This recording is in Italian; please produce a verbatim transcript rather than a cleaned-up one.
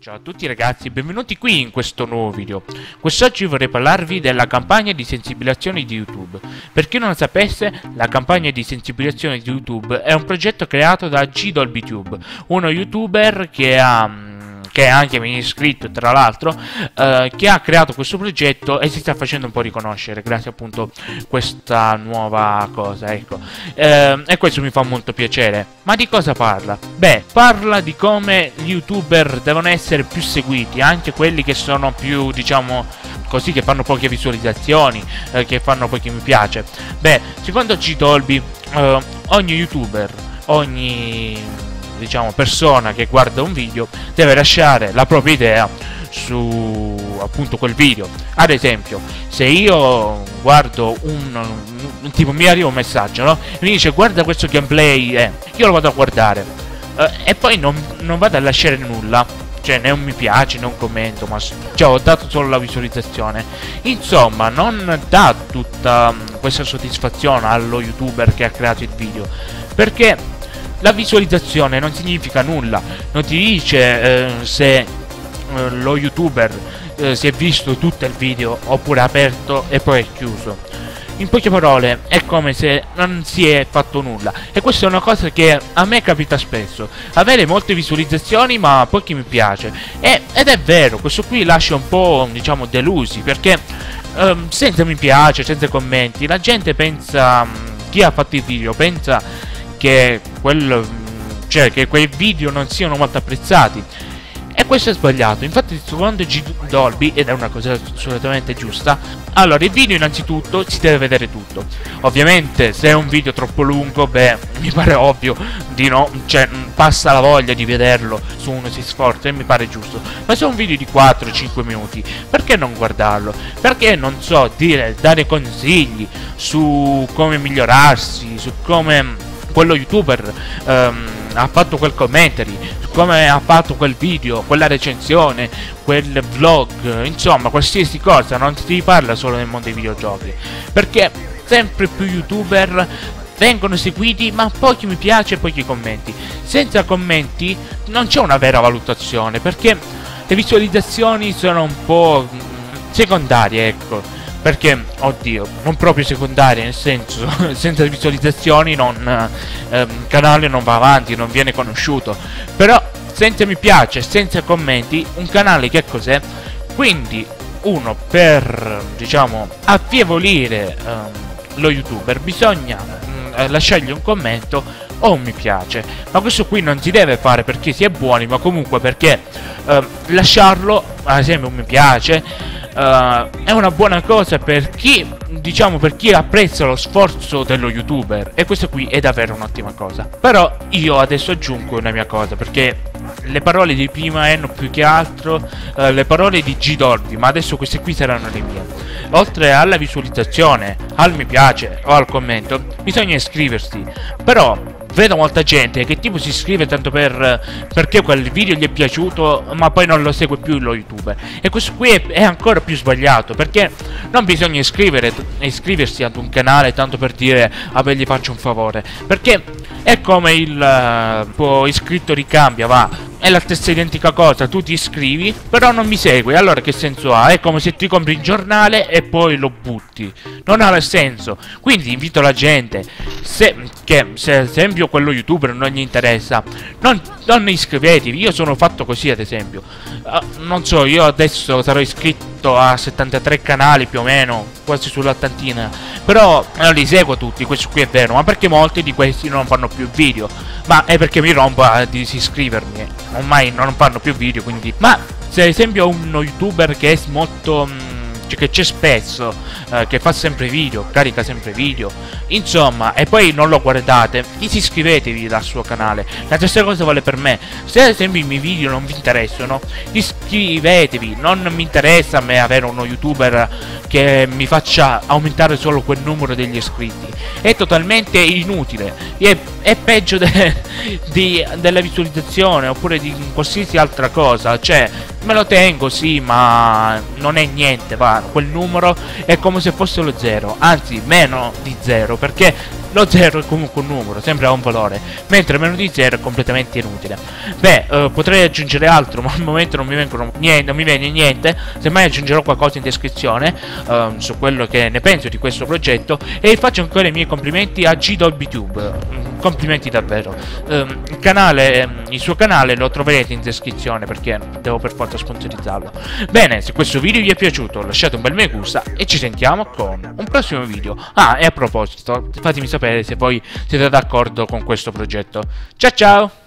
Ciao a tutti ragazzi, benvenuti qui in questo nuovo video. Quest'oggi vorrei parlarvi della campagna di sensibilizzazione di YouTube. Per chi non lo sapesse, la campagna di sensibilizzazione di YouTube è un progetto creato da GDolbyTube, uno youtuber che ha... che è anche mi iscritto tra l'altro, eh, che ha creato questo progetto e si sta facendo un po' riconoscere grazie appunto a questa nuova cosa, ecco. Eh, e questo mi fa molto piacere. Ma di cosa parla? Beh, parla di come gli youtuber devono essere più seguiti, anche quelli che sono più, diciamo così, che fanno poche visualizzazioni, eh, che fanno pochi mi piace. Beh, secondo GDolby, eh, ogni youtuber, ogni diciamo persona che guarda un video deve lasciare la propria idea su appunto quel video. Ad esempio, se io guardo un, un tipo mi arriva un messaggio, no? Mi dice guarda questo gameplay, eh. io lo vado a guardare eh, e poi non, non vado a lasciare nulla, cioè né un mi piace né un commento, ma cioè, ho dato solo la visualizzazione. Insomma, non dà tutta um, questa soddisfazione allo youtuber che ha creato il video, perché la visualizzazione non significa nulla, non ti dice eh, se eh, lo youtuber eh, si è visto tutto il video oppure ha aperto e poi è chiuso. In poche parole è come se non si è fatto nulla, e questa è una cosa che a me capita spesso, avere molte visualizzazioni ma pochi mi piace, e, ed è vero, questo qui lascia un po' diciamo delusi, perché eh, senza mi piace, senza commenti, la gente pensa, chi ha fatto il video pensa che quel, cioè che quei video non siano molto apprezzati, e questo è sbagliato. Infatti secondo GDolby, ed è una cosa assolutamente giusta, allora il video innanzitutto si deve vedere tutto. Ovviamente se è un video troppo lungo, beh, mi pare ovvio di no, cioè passa la voglia di vederlo, su uno si sforza e mi pare giusto. Ma se è un video di quattro cinque minuti, perché non guardarlo? Perché non so, dire, dare consigli su come migliorarsi, su come quello youtuber um, ha fatto quel commentary, come ha fatto quel video, quella recensione, quel vlog, insomma qualsiasi cosa. Non si parla solo nel mondo dei videogiochi, perché sempre più youtuber vengono seguiti ma pochi mi piace e pochi commenti. Senza commenti non c'è una vera valutazione, perché le visualizzazioni sono un po' secondarie, ecco. Perché, oddio, non proprio secondarie, nel senso, senza visualizzazioni non, ehm, il canale non va avanti, non viene conosciuto. Però senza mi piace, senza commenti, un canale che cos'è? Quindi uno, per, diciamo, affievolire ehm, lo youtuber bisogna mh, lasciargli un commento o un mi piace. Ma questo qui non si deve fare perché si è buoni, ma comunque perché ehm, lasciarlo, ad esempio un mi piace, Uh, è una buona cosa per chi, diciamo, per chi apprezza lo sforzo dello youtuber, e questo qui è davvero un'ottima cosa. Però io adesso aggiungo una mia cosa, perché le parole di prima erano più che altro uh, le parole di GDolby, ma adesso queste qui saranno le mie. Oltre alla visualizzazione, al mi piace o al commento, bisogna iscriversi. Però vedo molta gente che tipo si iscrive tanto per perché quel video gli è piaciuto, ma poi non lo segue più lo youtuber, e questo qui è, è ancora più sbagliato, perché non bisogna iscrivere, iscriversi ad un canale tanto per dire vabbè gli faccio un favore, perché è come il uh, iscritto ricambia, va, è la stessa identica cosa. Tu ti iscrivi però non mi segui, allora che senso ha? È come se ti compri il giornale e poi lo butti, non ha senso. Quindi invito la gente, se, che se ad esempio quello youtuber non gli interessa, non, non iscrivetevi. Io sono fatto così, ad esempio, uh, non so, io adesso sarò iscritto a settantatré canali più o meno, quasi sull'ottantina, però non li seguo tutti, questo qui è vero, ma perché molti di questi non fanno più video, ma è perché mi rompo a disiscrivermi, ormai non fanno più video, quindi. Ma se ad esempio uno youtuber che è molto mh, che c'è spesso, eh, che fa sempre video, carica sempre video, insomma, e poi non lo guardate, iscrivetevi dal suo canale. La stessa cosa vale per me. Se ad esempio i miei video non vi interessano, iscrivetevi. Non mi interessa a me avere uno youtuber che mi faccia aumentare solo quel numero degli iscritti, è totalmente inutile. E è peggio de di, della visualizzazione oppure di qualsiasi altra cosa. Cioè, me lo tengo, sì, ma non è niente, va, quel numero è come se fosse lo zero, anzi meno di zero, perché lo zero è comunque un numero, sempre ha un valore, mentre meno di zero è completamente inutile. Beh, eh, potrei aggiungere altro, ma al momento non mi vengono niente, non mi viene niente. Semmai aggiungerò qualcosa in descrizione eh, su quello che ne penso di questo progetto, e faccio ancora i miei complimenti a G Dolby Tube. Complimenti davvero. Um, il canale, um, il suo canale lo troverete in descrizione, perché devo per forza sponsorizzarlo. Bene, se questo video vi è piaciuto lasciate un bel me gusta e ci sentiamo con un prossimo video. Ah, e a proposito, fatemi sapere se poi siete d'accordo con questo progetto. Ciao ciao!